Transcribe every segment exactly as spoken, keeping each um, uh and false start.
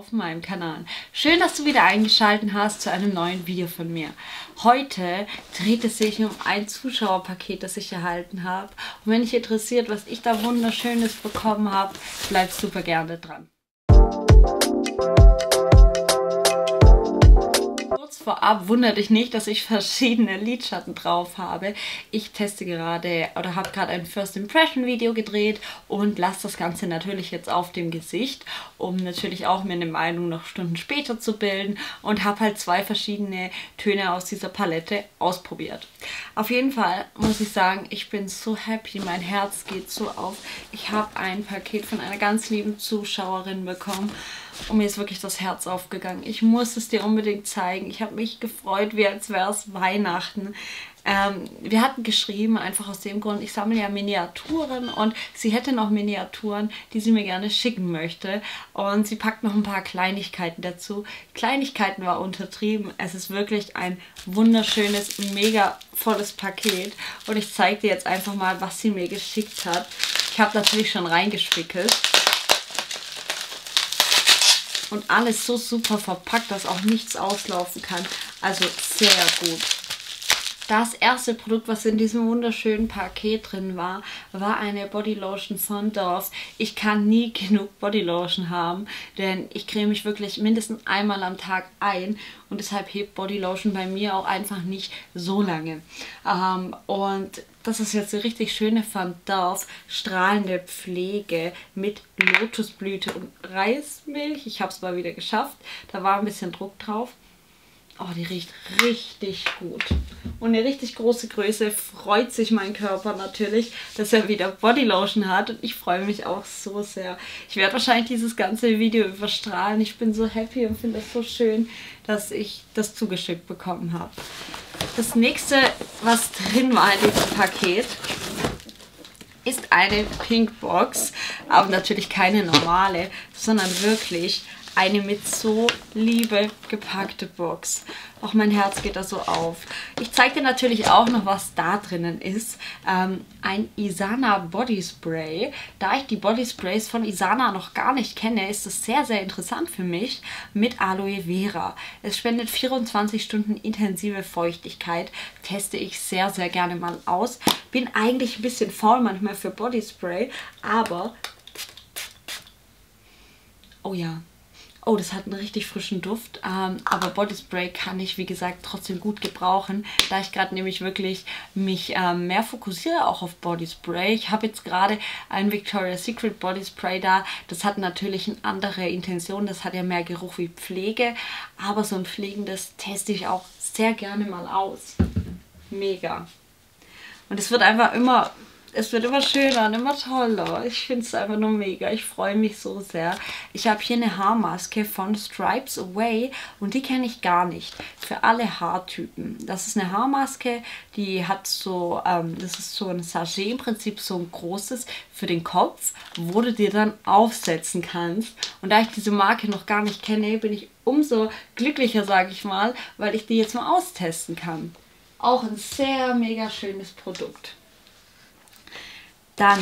auf meinem Kanal. Schön, dass du wieder eingeschaltet hast zu einem neuen Video von mir. Heute dreht es sich um ein Zuschauerpaket, das ich erhalten habe. Und wenn dich interessiert, was ich da wunderschönes bekommen habe, bleib super gerne dran. Kurz vorab, wundert dich nicht, dass ich verschiedene Lidschatten drauf habe. Ich teste gerade oder habe gerade ein First Impression Video gedreht und lasse das Ganze natürlich jetzt auf dem Gesicht, um natürlich auch mir eine Meinung noch Stunden später zu bilden, und habe halt zwei verschiedene Töne aus dieser Palette ausprobiert. Auf jeden Fall muss ich sagen, ich bin so happy, mein Herz geht so auf. Ich habe ein Paket von einer ganz lieben Zuschauerin bekommen. Und mir ist wirklich das Herz aufgegangen. Ich muss es dir unbedingt zeigen. Ich habe mich gefreut, wie als wäre es Weihnachten. Ähm, wir hatten geschrieben, einfach aus dem Grund, ich sammle ja Miniaturen und sie hätte noch Miniaturen, die sie mir gerne schicken möchte. Und sie packt noch ein paar Kleinigkeiten dazu. Kleinigkeiten war untertrieben. Es ist wirklich ein wunderschönes, mega volles Paket. Und ich zeige dir jetzt einfach mal, was sie mir geschickt hat. Ich habe natürlich schon reingespickelt. Und alles so super verpackt, dass auch nichts auslaufen kann. Also sehr gut. Das erste Produkt, was in diesem wunderschönen Paket drin war, war eine Bodylotion von Dove. Ich kann nie genug Bodylotion haben, denn ich creme mich wirklich mindestens einmal am Tag ein. Und deshalb hebt Bodylotion bei mir auch einfach nicht so lange. Ähm, und das ist jetzt eine richtig schöne von Dove, strahlende Pflege mit Lotusblüte und Reismilch. Ich habe es mal wieder geschafft. Da war ein bisschen Druck drauf. Oh, die riecht richtig gut. Und eine richtig große Größe freut sich mein Körper natürlich, dass er wieder Bodylotion hat. Und ich freue mich auch so sehr. Ich werde wahrscheinlich dieses ganze Video überstrahlen. Ich bin so happy und finde es so schön, dass ich das zugeschickt bekommen habe. Das nächste, was drin war in diesem Paket, ist eine Pinkbox. Aber natürlich keine normale, sondern wirklich eine mit so Liebe gepackte Box. Auch mein Herz geht da so auf. Ich zeige dir natürlich auch noch, was da drinnen ist. Ähm, ein Isana Body Spray. Da ich die Body Sprays von Isana noch gar nicht kenne, ist es sehr, sehr interessant für mich mit Aloe Vera. Es spendet vierundzwanzig Stunden intensive Feuchtigkeit. Teste ich sehr, sehr gerne mal aus. Bin eigentlich ein bisschen faul manchmal für Body Spray, aber... Oh ja. Oh, das hat einen richtig frischen Duft, ähm, aber Body Spray kann ich, wie gesagt, trotzdem gut gebrauchen, da ich gerade nämlich wirklich mich ähm, mehr fokussiere auch auf Body Spray. Ich habe jetzt gerade ein Victoria's Secret Body Spray da. Das hat natürlich eine andere Intention, das hat ja mehr Geruch wie Pflege, aber so ein pflegendes teste ich auch sehr gerne mal aus. Mega. Und es wird einfach immer... Es wird immer schöner und immer toller. Ich finde es einfach nur mega. Ich freue mich so sehr. Ich habe hier eine Haarmaske von Stripes Away und die kenne ich gar nicht. Für alle Haartypen. Das ist eine Haarmaske, die hat so, ähm, das ist so ein Sachet im Prinzip, so ein großes für den Kopf, wo du dir dann aufsetzen kannst. Und da ich diese Marke noch gar nicht kenne, bin ich umso glücklicher, sage ich mal, weil ich die jetzt mal austesten kann. Auch ein sehr mega schönes Produkt. Dann,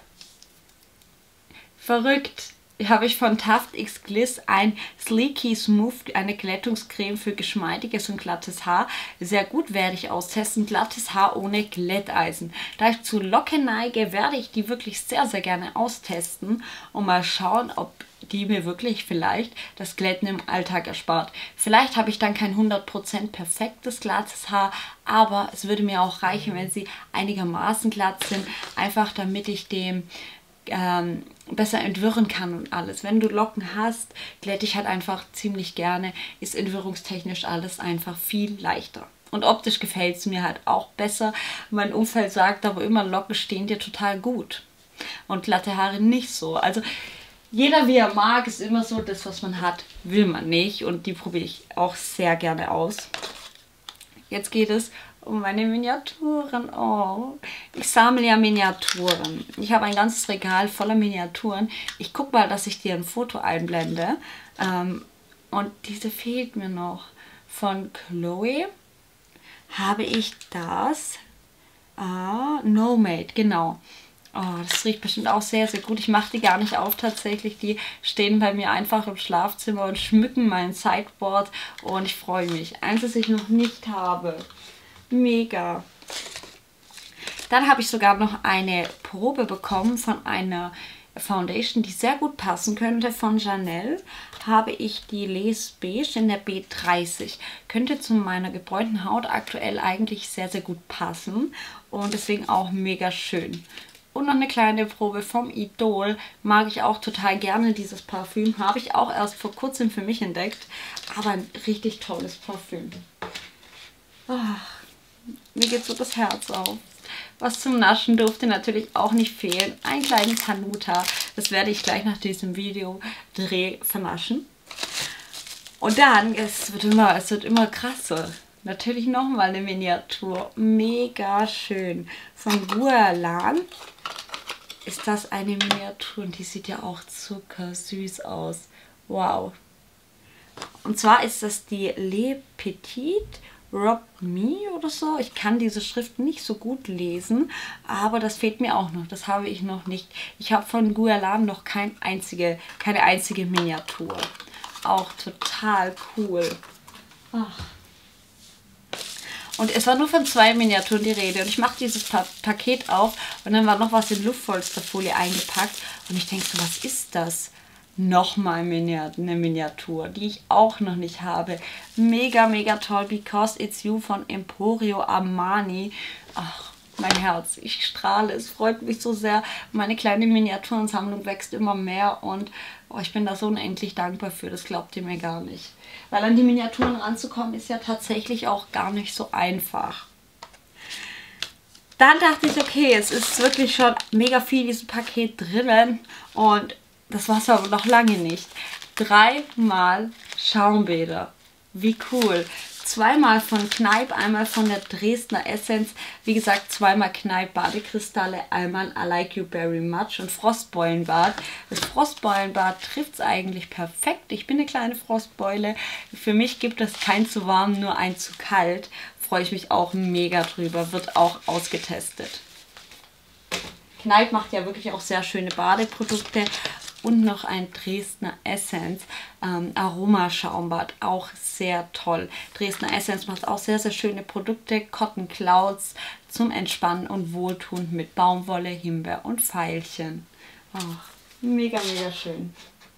verrückt, habe ich von Taft X Gliss ein Sleeky Smooth, eine Glättungscreme für geschmeidiges und glattes Haar. Sehr gut, werde ich austesten. Glattes Haar ohne Glätteisen. Da ich zu Locken neige, werde ich die wirklich sehr, sehr gerne austesten und mal schauen, ob die mir wirklich vielleicht das Glätten im Alltag erspart. Vielleicht habe ich dann kein hundert Prozent perfektes glattes Haar, aber es würde mir auch reichen, wenn sie einigermaßen glatt sind, einfach damit ich dem ähm, besser entwirren kann und alles. Wenn du Locken hast, glätte ich halt einfach ziemlich gerne, ist entwirrungstechnisch alles einfach viel leichter. Und optisch gefällt es mir halt auch besser. Mein Umfeld sagt aber immer, Locken stehen dir total gut und glatte Haare nicht so. Also jeder wie er mag, ist immer so, das was man hat, will man nicht, und die probiere ich auch sehr gerne aus. Jetzt geht es um meine Miniaturen. Oh, ich sammle ja Miniaturen. Ich habe ein ganzes Regal voller Miniaturen. Ich gucke mal, dass ich dir ein Foto einblende. Ähm, und diese fehlt mir noch. Von Chloe habe ich das. Ah, No Made, genau. Oh, das riecht bestimmt auch sehr, sehr gut. Ich mache die gar nicht auf tatsächlich. Die stehen bei mir einfach im Schlafzimmer und schmücken mein Sideboard. Und ich freue mich. Eins, das ich noch nicht habe. Mega. Dann habe ich sogar noch eine Probe bekommen von einer Foundation, die sehr gut passen könnte. Von Janelle habe ich die Les Beige in der B dreißig. Könnte zu meiner gebräunten Haut aktuell eigentlich sehr, sehr gut passen. Und deswegen auch mega schön. Und noch eine kleine Probe vom Idol. Mag ich auch total gerne, dieses Parfüm. Habe ich auch erst vor kurzem für mich entdeckt. Aber ein richtig tolles Parfüm. Ach, mir geht so das Herz auf. Was zum Naschen durfte natürlich auch nicht fehlen. Ein kleines Hanuta. Das werde ich gleich nach diesem Videodreh vernaschen. Und dann, es wird immer, es wird immer krasser. Natürlich nochmal eine Miniatur. Mega schön. Von Guerlain ist das eine Miniatur und die sieht ja auch zuckersüß aus. Wow. Und zwar ist das die Le Petit Rob Me oder so. Ich kann diese Schrift nicht so gut lesen, aber das fehlt mir auch noch. Das habe ich noch nicht. Ich habe von Guerlain noch kein einzige, keine einzige Miniatur. Auch total cool. Ach. Und es war nur von zwei Miniaturen die Rede. Und ich mache dieses pa Paket auf und dann war noch was in Luftpolsterfolie eingepackt. Und ich denke so, was ist das? Nochmal eine Miniatur, die ich auch noch nicht habe. Mega, mega toll. Because It's You von Emporio Armani. Ach, mein Herz. Ich strahle. Es freut mich so sehr. Meine kleine Miniaturensammlung wächst immer mehr. Und oh, ich bin da so unendlich dankbar für. Das glaubt ihr mir gar nicht. Weil an die Miniaturen ranzukommen ist ja tatsächlich auch gar nicht so einfach. Dann dachte ich, okay, es ist wirklich schon mega viel in diesem Paket drinnen. Und das war es aber noch lange nicht. Dreimal Schaumbäder. Wie cool. Zweimal von Kneipp, einmal von der Dresdner Essence. Wie gesagt, zweimal Kneipp Badekristalle, einmal I Like You Very Much und Frostbeulenbad. Das Frostbeulenbad trifft es eigentlich perfekt. Ich bin eine kleine Frostbeule. Für mich gibt es kein zu warm, nur ein zu kalt. Freue ich mich auch mega drüber. Wird auch ausgetestet. Kneipp macht ja wirklich auch sehr schöne Badeprodukte. Und noch ein Dresdner Essence ähm, Aromaschaumbad, auch sehr toll. Dresdner Essence macht auch sehr, sehr schöne Produkte. Cotton Clouds zum Entspannen und Wohltun mit Baumwolle, Himbeer und Veilchen. Oh, mega, mega schön.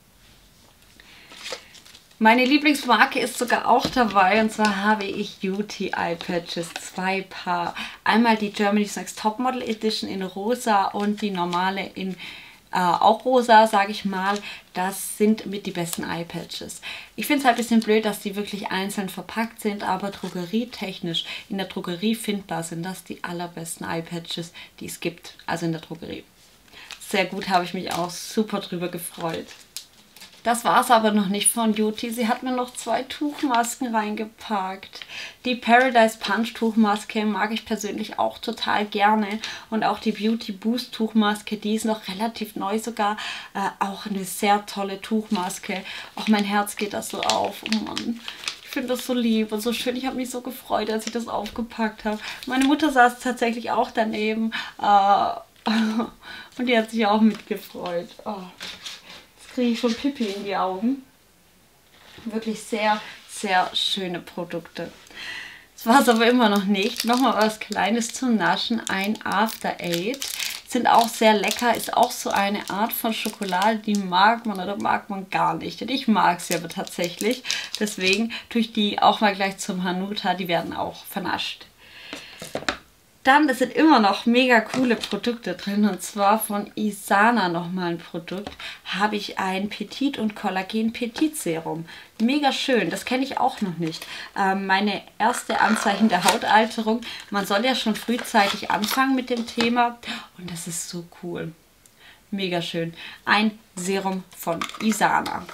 Meine Lieblingsmarke ist sogar auch dabei und zwar habe ich Beauty Eye Patches, zwei Paar. Einmal die Germany's Next Topmodel Edition in rosa und die normale in Äh, auch rosa, sage ich mal. Das sind mit die besten Eye-Patches. Ich finde es halt ein bisschen blöd, dass die wirklich einzeln verpackt sind, aber drogerietechnisch in der Drogerie findbar sind das die allerbesten Eye-Patches, die es gibt. Also in der Drogerie. Sehr gut, habe ich mich auch super drüber gefreut. Das war es aber noch nicht von Beauty. Sie hat mir noch zwei Tuchmasken reingepackt. Die Paradise Punch Tuchmaske mag ich persönlich auch total gerne. Und auch die Beauty Boost Tuchmaske, die ist noch relativ neu sogar. Äh, auch eine sehr tolle Tuchmaske. Auch mein Herz geht das so auf. Oh Mann. Ich finde das so lieb und so schön. Ich habe mich so gefreut, als ich das aufgepackt habe. Meine Mutter saß tatsächlich auch daneben. Äh, und die hat sich auch mitgefreut. Oh. Kriege ich schon Pipi in die Augen. Wirklich sehr, sehr schöne Produkte. Das war es aber immer noch nicht. Nochmal was Kleines zum Naschen. Ein After Eight. Sind auch sehr lecker. Ist auch so eine Art von Schokolade, die mag man oder mag man gar nicht. Und ich mag sie aber tatsächlich. Deswegen tue ich die auch mal gleich zum Hanuta. Die werden auch vernascht. Dann, es sind immer noch mega coole Produkte drin und zwar von Isana nochmal ein Produkt, habe ich ein Petit und Collagen Petit Serum. Mega schön, das kenne ich auch noch nicht. Ähm, meine erste Anzeichen der Hautalterung, man soll ja schon frühzeitig anfangen mit dem Thema und das ist so cool. Mega schön. Ein Serum von Isana.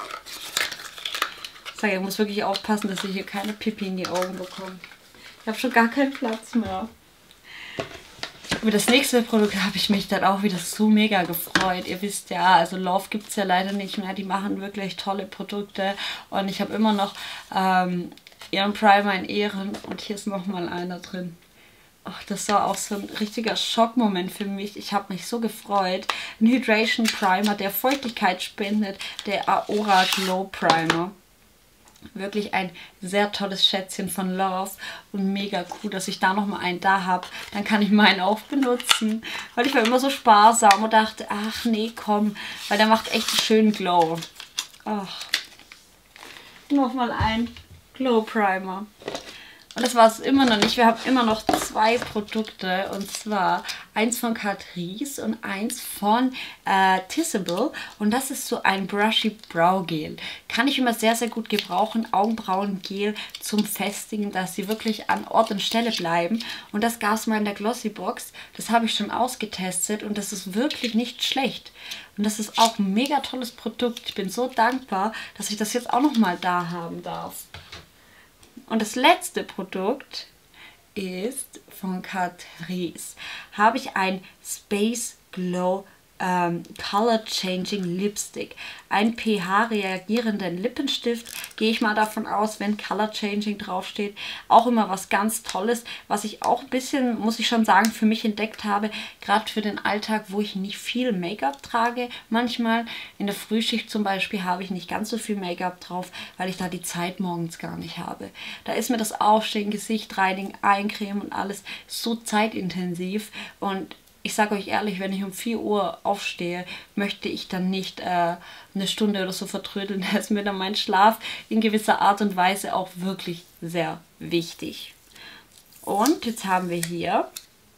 Ich sage, ich muss wirklich aufpassen, dass ich hier keine Pipi in die Augen bekomme. Ich habe schon gar keinen Platz mehr. Über das nächste Produkt habe ich mich dann auch wieder so mega gefreut. Ihr wisst ja, also Love gibt es ja leider nicht mehr. Die machen wirklich tolle Produkte. Und ich habe immer noch ähm, ihren Primer in Ehren. Und hier ist nochmal einer drin. Ach, das war auch so ein richtiger Schockmoment für mich. Ich habe mich so gefreut. Ein Hydration Primer, der Feuchtigkeit spendet, der Aura Glow Primer. Wirklich ein sehr tolles Schätzchen von Love und mega cool, dass ich da nochmal einen da habe. Dann kann ich meinen auch benutzen, weil ich war immer so sparsam und dachte, ach nee, komm, weil der macht echt einen schönen Glow. Ach, nochmal ein Glow Primer. Und das war es immer noch nicht. Wir haben immer noch zwei Produkte, und zwar eins von Catrice und eins von äh, Tissable. Und das ist so ein Brushy Brow Gel. Kann ich immer sehr, sehr gut gebrauchen. Augenbrauengel zum Festigen, dass sie wirklich an Ort und Stelle bleiben. Und das gab es mal in der Glossy Box. Das habe ich schon ausgetestet und das ist wirklich nicht schlecht. Und das ist auch ein mega tolles Produkt. Ich bin so dankbar, dass ich das jetzt auch noch mal da haben darf. Und das letzte Produkt ist von Catrice. Habe ich ein Space Glow ähm, Color Changing Lipstick. Ein pH-reagierenden Lippenstift. Gehe ich mal davon aus, wenn Color Changing draufsteht. Auch immer was ganz Tolles, was ich auch ein bisschen, muss ich schon sagen, für mich entdeckt habe. Gerade für den Alltag, wo ich nicht viel Make-up trage. Manchmal in der Frühschicht zum Beispiel habe ich nicht ganz so viel Make-up drauf, weil ich da die Zeit morgens gar nicht habe. Da ist mir das Aufstehen, Gesicht reinigen, eincremen und alles so zeitintensiv. Und ich sage euch ehrlich, wenn ich um vier Uhr aufstehe, möchte ich dann nicht äh, eine Stunde oder so vertrödeln. Da ist mir dann mein Schlaf in gewisser Art und Weise auch wirklich sehr wichtig. Und jetzt haben wir hier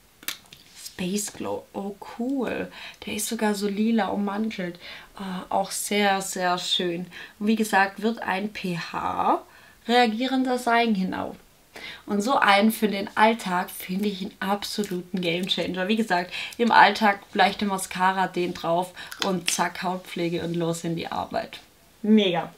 Space Glow. Oh cool. Der ist sogar so lila ummantelt. Äh, auch sehr, sehr schön. Und wie gesagt, wird ein pH-reagierender sein, genau. Und so einen für den Alltag finde ich einen absoluten Gamechanger. Wie gesagt, im Alltag leichte Mascara, den drauf und zack, Hautpflege und los in die Arbeit. Mega.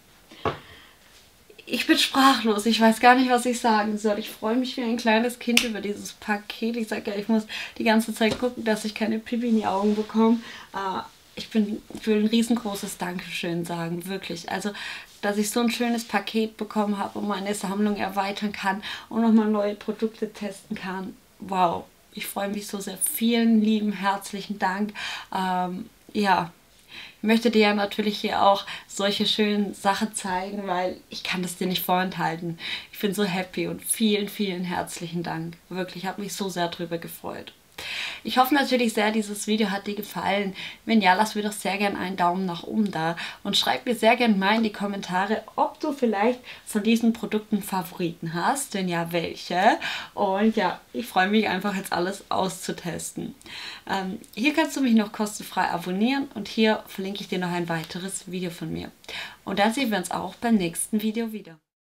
Ich bin sprachlos. Ich weiß gar nicht, was ich sagen soll. Ich freue mich wie ein kleines Kind über dieses Paket. Ich sage ja, ich muss die ganze Zeit gucken, dass ich keine Pipi in die Augen bekomme. Äh, ich bin, ich will ein riesengroßes Dankeschön sagen, wirklich. Also, dass ich so ein schönes Paket bekommen habe und meine Sammlung erweitern kann und nochmal neue Produkte testen kann. Wow, ich freue mich so sehr. Vielen lieben, herzlichen Dank. Ähm, ja, ich möchte dir ja natürlich hier auch solche schönen Sachen zeigen, weil ich kann das dir nicht vorenthalten. Ich bin so happy und vielen, vielen herzlichen Dank. Wirklich, ich habe mich so sehr drüber gefreut. Ich hoffe natürlich sehr, dieses Video hat dir gefallen. Wenn ja, lass mir doch sehr gerne einen Daumen nach oben da und schreib mir sehr gerne mal in die Kommentare, ob du vielleicht von diesen Produkten Favoriten hast. Wenn ja, welche. Und ja, ich freue mich einfach jetzt alles auszutesten. Ähm, hier kannst du mich noch kostenfrei abonnieren und hier verlinke ich dir noch ein weiteres Video von mir. Und dann sehen wir uns auch beim nächsten Video wieder.